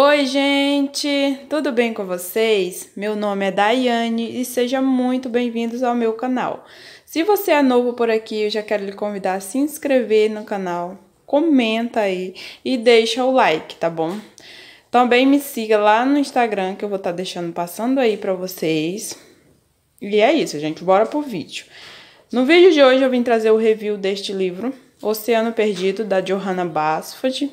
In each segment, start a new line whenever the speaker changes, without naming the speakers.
Oi, gente! Tudo bem com vocês? Meu nome é Daiane e sejam muito bem-vindos ao meu canal. Se você é novo por aqui, eu já quero lhe convidar a se inscrever no canal, comenta aí e deixa o like, tá bom? Também me siga lá no Instagram, que eu vou estar deixando passando aí pra vocês. E é isso, gente, bora pro vídeo. No vídeo de hoje eu vim trazer o review deste livro, Oceano Perdido, da Johanna Basford.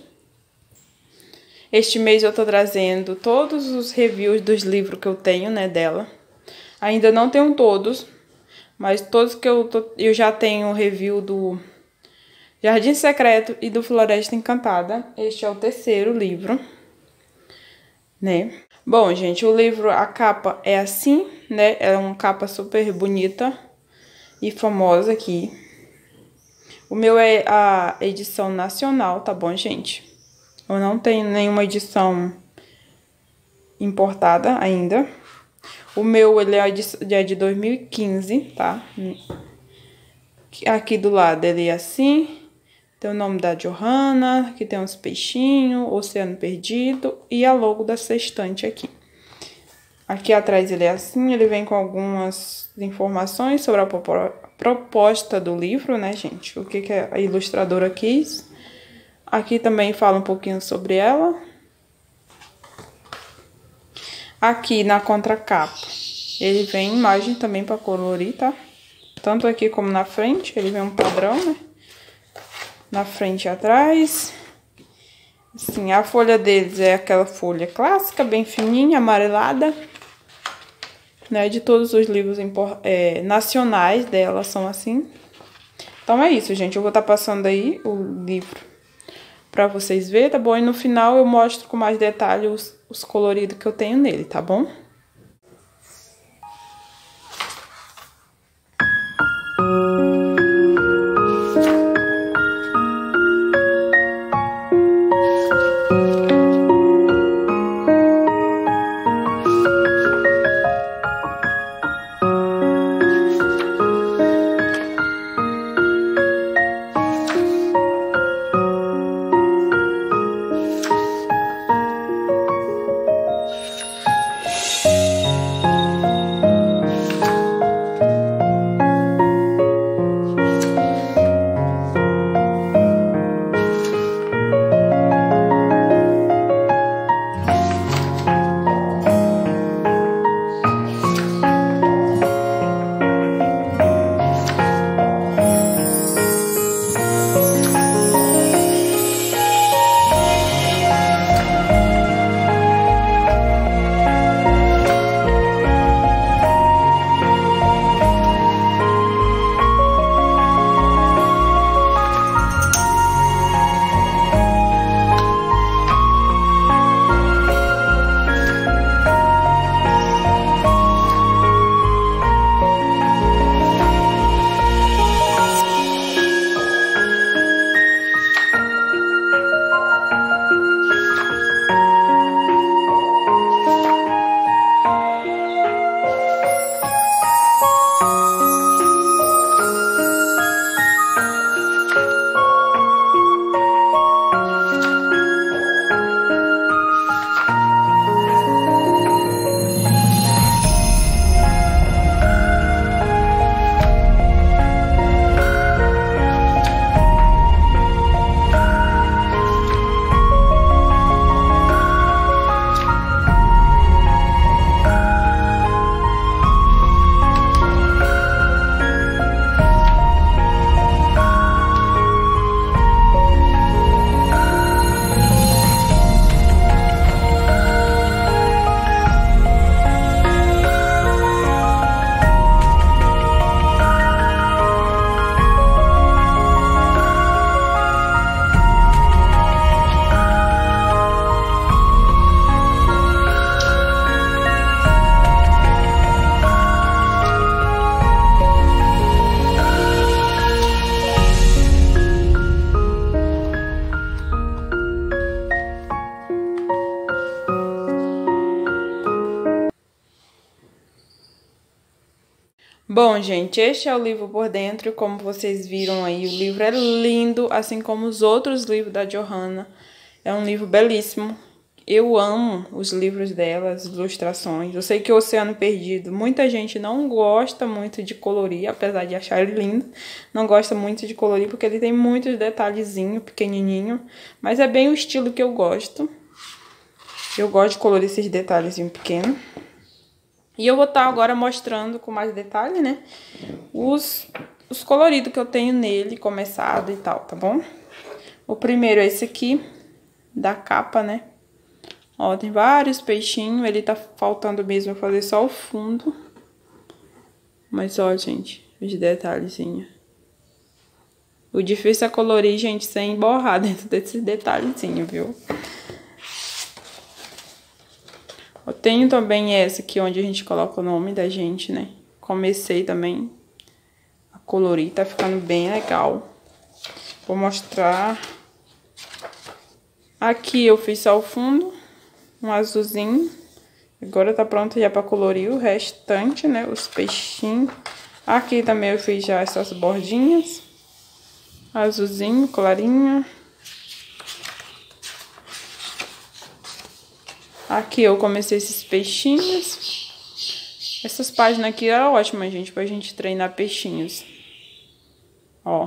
Este mês eu tô trazendo todos os reviews dos livros que eu tenho, né, dela. Ainda não tenho todos, mas todos que eu já tenho review do Jardim Secreto e do Floresta Encantada. Este é o terceiro livro, né? Bom, gente, o livro, a capa é assim, né? É uma capa super bonita e famosa aqui. O meu é a edição nacional, tá bom, gente? Eu não tenho nenhuma edição importada ainda. O meu, ele é de 2015, tá? Aqui do lado ele é assim. Tem o nome da Johanna, aqui tem uns peixinhos, Oceano Perdido e a logo da Sextante aqui. Aqui atrás ele é assim, ele vem com algumas informações sobre a proposta do livro, né, gente? O que a ilustradora quis. Aqui também fala um pouquinho sobre ela. Aqui na contracapa, ele vem imagem também para colorir, tá? Tanto aqui como na frente, ele vem um padrão, né? Na frente e atrás. Assim, a folha deles é aquela folha clássica, bem fininha, amarelada. Né? De todos os livros nacionais dela são assim. Então é isso, gente. Eu vou estar passando aí o livro pra vocês verem, tá bom? E no final eu mostro com mais detalhe os coloridos que eu tenho nele, tá bom? Bom, gente, este é o livro por dentro, como vocês viram aí, o livro é lindo, assim como os outros livros da Johanna. É um livro belíssimo. Eu amo os livros dela, as ilustrações. Eu sei que o Oceano Perdido, muita gente não gosta muito de colorir, apesar de achar ele lindo. Não gosta muito de colorir porque ele tem muitos detalhezinhos, pequenininho. Mas é bem o estilo que eu gosto. Eu gosto de colorir esses detalhezinhos pequenos. E eu vou estar agora mostrando com mais detalhe, né? Os coloridos que eu tenho nele, começado e tal, tá bom? O primeiro é esse aqui, da capa, né? Ó, tem vários peixinhos, ele tá faltando mesmo fazer só o fundo. Mas, ó, gente, os detalhezinhos. O difícil é colorir, gente, sem borrar dentro desses detalhezinhos, viu? Eu tenho também essa aqui, onde a gente coloca o nome da gente, né? Comecei também a colorir, tá ficando bem legal. Vou mostrar. Aqui eu fiz só o fundo, um azulzinho. Agora tá pronto já pra colorir o restante, né? Os peixinhos. Aqui também eu fiz já essas bordinhas. Azulzinho, clarinha. Aqui eu comecei esses peixinhos. Essas páginas aqui eram ótimas, gente, pra gente treinar peixinhos. Ó.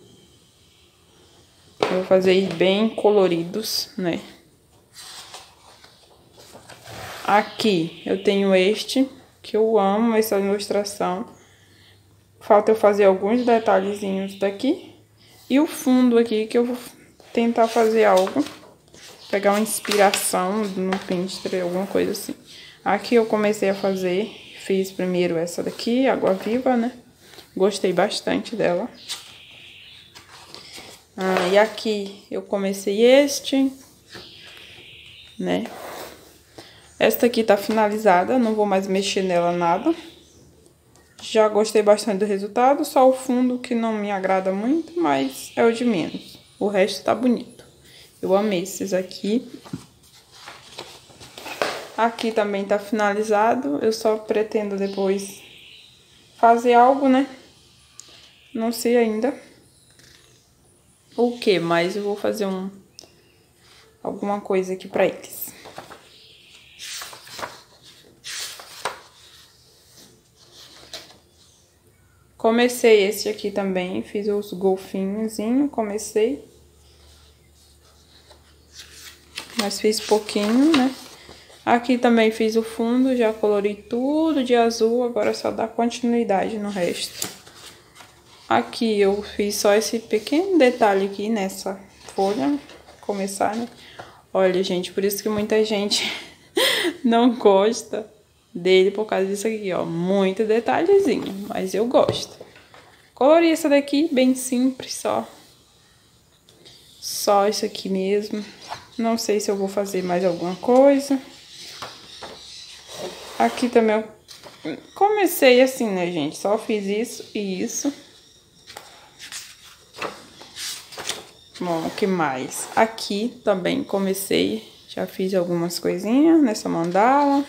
Eu vou fazer bem coloridos, né? Aqui eu tenho este, que eu amo essa ilustração. Falta eu fazer alguns detalhezinhos daqui. E o fundo aqui, que eu vou tentar fazer algo. Pegar uma inspiração no Pinterest, alguma coisa assim. Aqui eu comecei a fazer, fiz primeiro essa daqui, Água Viva, né? Gostei bastante dela. E aqui eu comecei este, né? Esta aqui tá finalizada, não vou mais mexer nela nada. Já gostei bastante do resultado, só o fundo que não me agrada muito, mas é o de menos. O resto tá bonito. Eu amei esses aqui. Aqui também tá finalizado. Eu só pretendo depois fazer algo, né? Não sei ainda o que, mas eu vou fazer alguma coisa aqui pra eles. Comecei esse aqui também, fiz os golfinhozinhos, comecei. Mas fiz pouquinho, né? Aqui também fiz o fundo, já colori tudo de azul, agora só dá continuidade no resto. Aqui eu fiz só esse pequeno detalhe aqui nessa folha, começar, né? Olha, gente, por isso que muita gente não gosta dele, por causa disso aqui, ó. Muito detalhezinho, mas eu gosto. Colori essa daqui, bem simples, só. Só isso aqui mesmo. Não sei se eu vou fazer mais alguma coisa. Aqui também eu comecei assim, né, gente? Só fiz isso e isso. Bom, o que mais? Aqui também comecei, já fiz algumas coisinhas nessa mandala.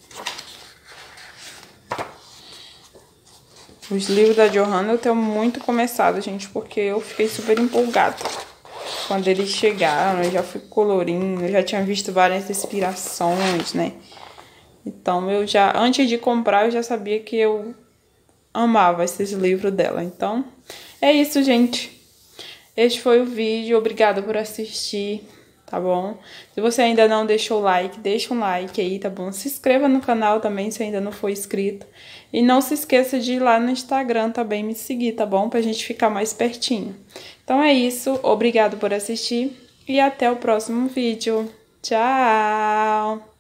Os livros da Johanna eu tenho muito começado, gente, porque eu fiquei super empolgada. Quando eles chegaram, eu já fui colorindo, eu já tinha visto várias inspirações, né? Então, antes de comprar, eu já sabia que eu amava esses livros dela. Então, é isso, gente. Este foi o vídeo. Obrigada por assistir, tá bom? Se você ainda não deixou o like, deixa um like aí, tá bom? Se inscreva no canal também, se ainda não for inscrito. E não se esqueça de ir lá no Instagram também me seguir, tá bom? Pra gente ficar mais pertinho. Então é isso, obrigado por assistir e até o próximo vídeo. Tchau!